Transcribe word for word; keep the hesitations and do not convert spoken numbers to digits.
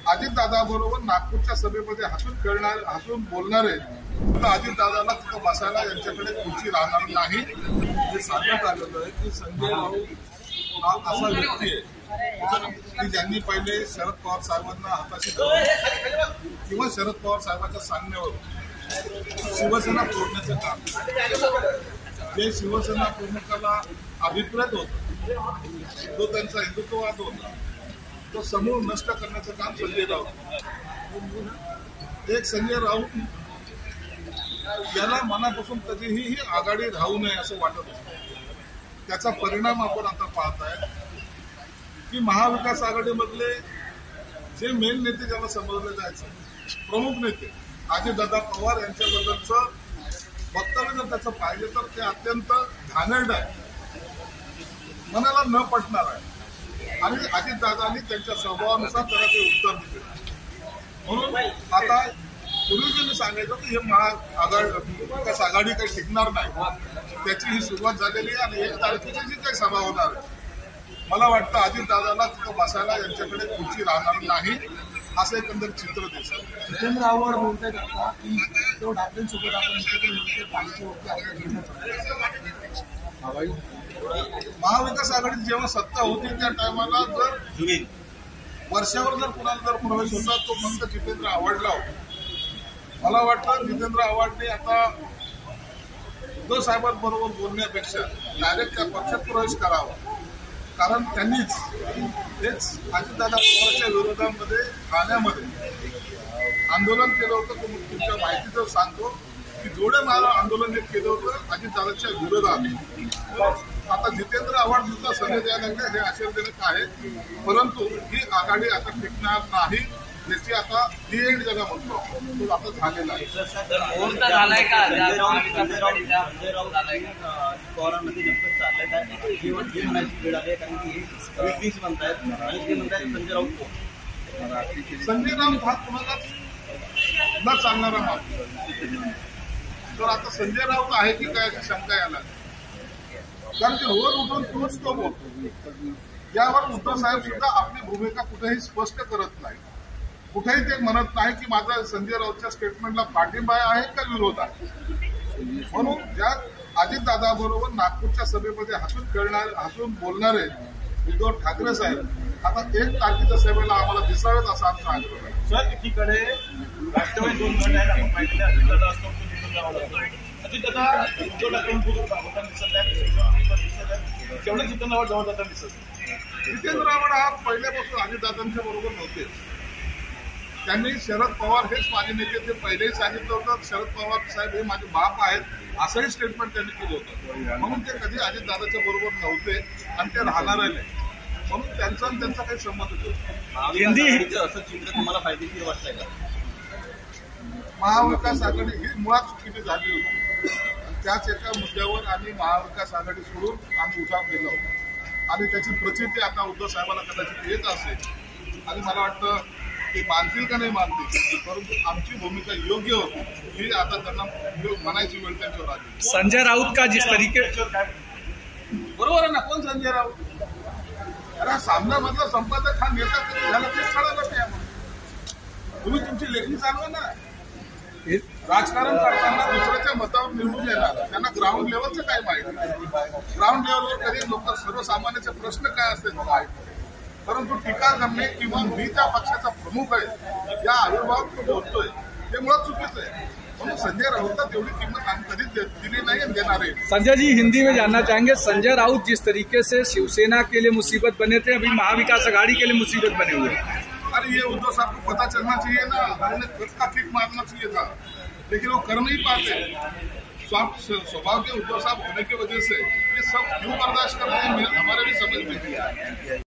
अजितदादा बरोबर नागपूरच्या सभेमध्ये हसून खेळणार हसून बोलणारे अजितदादाला तिथं बसायला यांच्याकडे खुर्ची राहणार नाही हे सांगण्यात आलेलं आहे की संजय राऊत हा असा व्यक्ती आहे की ज्यांनी पहिले शरद पवार साहेबांना हाताशी धरून किंवा शरद पवार साहेबांच्या सांगण्यावर शिवसेना तोडण्याचं काम जे शिवसेना प्रमुखाला अभिप्रेत होतं जो त्यांचा हिंदुत्ववाद होता तो समूळ नष्ट करण्याचं काम संजय राऊत एक संजय राऊत याला मनापासून कधीही ही आघाडी राहू नये असं वाटत होतं. त्याचा परिणाम आपण आता पाहताय की महाविकास आघाडीमधले जे मेन नेते ज्याला समजले जायचं प्रमुख नेते अजितदादा पवार यांच्याबद्दलचं वक्तव्य जर त्याचं पाहिजे तर ते अत्यंत घाणेरडं आहे, मनाला न पटणार आहे आणि अजितदादांनी त्यांच्या स्वभावानुसार त्याला ते उत्तर दिले. म्हणून आता पूर्वी जे मी सांगायचं की हे महाविकास आघाडी काही टिकणार नाही त्याची ही सुरुवात झालेली आहे आणि एक तारखेची जी काही सभा होणार आहे मला वाटतं अजितदादाला तिथं बसायला यांच्याकडे खुर्ची राहणार नाही असं एकंदर चित्र दिसतं. जितेंद्र आव्हाड बोलतायत आता की उद्धव ठाकरेंसोबत आपण महाविकास आघाडीत जेव्हा सत्ता होती त्या टायमाला जर वर्षावर जर कुणाला जर प्रवेश होता तो फक्त जितेंद्र आव्हाडला होता. मला वाटतं जितेंद्र आव्हाडने आता उद्धव साहेबांबरोबर बोलण्यापेक्षा डायरेक्ट त्या पक्षात प्रवेश करावा, कारण त्यांनीच हेच अजितदादा पवारच्या विरोधामध्ये ठाण्यामध्ये आंदोलन केलं होतं. तुमच्या माहितीचं सांगतो की जोडे मला आंदोलन केलं होतं अजितदादाच्या विरोधात. आता जितेंद्र आव्हाड सुद्धा संजय द्यायला लागले हे आश्चर्यजनक आहे, परंतु ही आघाडी आता टिकणार नाही याची आता दी एंड जगा म्हणतो तो आता झालेला आहे. पवारांमध्ये नेमकं चाललेलं आहे जीवन जे म्हणायची वेळ आहे कारण की वेगळीच म्हणतायत आणि ते म्हणतायत संजय राऊत संजय राऊत हा कुणालाच न चालणारा माणूस तर आता संजय राऊत आहे की काय अशी शंका यायला, कारण की रोज उठून तोच तो बोलतो. यावर उद्धव साहेब सुद्धा आपली भूमिका कुठेही स्पष्ट करत नाही, कुठेही ते म्हणत नाही की माझा संजय राऊतच्या स्टेटमेंटला पाठिंबा आहे का विरोध आहे. म्हणून ज्या अजितदादा बरोबर नागपूरच्या सभेमध्ये हसून खेळणारे हसून बोलणारे उद्धव ठाकरे साहेब आता एक तारखेच्या सभेला आम्हाला दिसावेत असा आमचा आग्रह आहे. सर एकीकडे राष्ट्रवादी दोन गट आहेत आपण पाहिलेले अजितदादा असतो अजितदादा उद्धव ठाकरेंसोबत होताना दिसत आहे तेवढं जितेंद्र आव्हाड जवळ जाताना दिसत. जितेंद्र आव्हाड हा पहिल्यापासून अजितदादांच्या बरोबर नव्हते. त्यांनी शरद पवार हेच माझे नेते ते पहिलेही सांगितलं होतं शरद पवार साहेब हे माझे बाप आहेत असंही स्टेटमेंट त्यांनी केलं होतं. म्हणून ते कधी अजितदादाच्या बरोबर नव्हते आणि ते राहणार नाही, म्हणून त्यांचा आणि त्यांचा काही संबंध नव्हता. असं चित्र तुम्हाला फायदेशीर वाटतंय का? महाविकास आघाडी ही मुळात चुकीची झाली होती. त्याच एका मुद्द्यावर आम्ही महाविकास आघाडी सोडून आम्ही उठाव केला होता आणि त्याची प्रचिती आता उद्धव साहेबांना कदाचित येत असेल आणि मला वाटतं ते मानतील का नाही मानतील, परंतु आमची भूमिका योग्य होती ही आता त्यांना म्हणायची वेळ त्यांच्यावर आली. संजय राऊत का जिस तरीके बरोबर आहे ना, कोण संजय राऊत अरे सामन्यामधला संपादक हा नेता कधी झाला तेच कळालं नाही आम्हाला. तुम्ही तुमची लेखणी चालवा ना. राजकारण करताना दुसऱ्याच्या मतावर निवडून येणार त्यांना ग्राउंड लेवलचं काय माहिती नाही. ग्राउंड लेवलवर कधी लोक सर्वसामान्याचे प्रश्न काय असते माहिती, परंतु टीका करणे किंवा मी त्या पक्षाचा प्रमुख आहे या आविर्भावात तो बोलतोय ते मुळात चुकीचं आहे. म्हणून संजय राऊतला तेवढी किंमत आम्ही कधीच दिली नाही आणि देणार आहे. संजय जी हिंदी में जानना चाहेंगे, संजय राउत जिस तरीके से शिवसेना के लिए मुसीबत बने थे अभी महाविकास आघाड़ी के लिए मुसीबत बने हुए हैं. अरे ये उद्धव साहब को पता चलना चाहिए ना, उन्होंने खुद का किक मारना चाहिए था लेकिन वो कर नहीं पाते. स्वभाव के उद्धव साहब होने की वजह से ये सब क्यों बर्दाश्त कर रहे हैं हमारे भी समझ में नहीं आया.